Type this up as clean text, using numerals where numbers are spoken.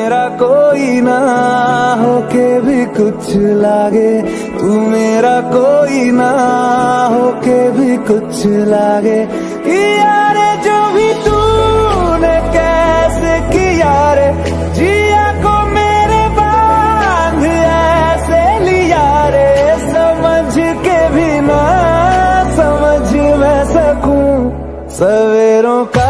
मेरा कोई ना होके भी कुछ लागे, तू मेरा कोई ना होके भी कुछ लागे। यारे जो भी तूने कैसे किया रे, जिया को मेरे बांध ऐसे लिया रे, समझ के भी ना समझ मैं सकूं सवेरों का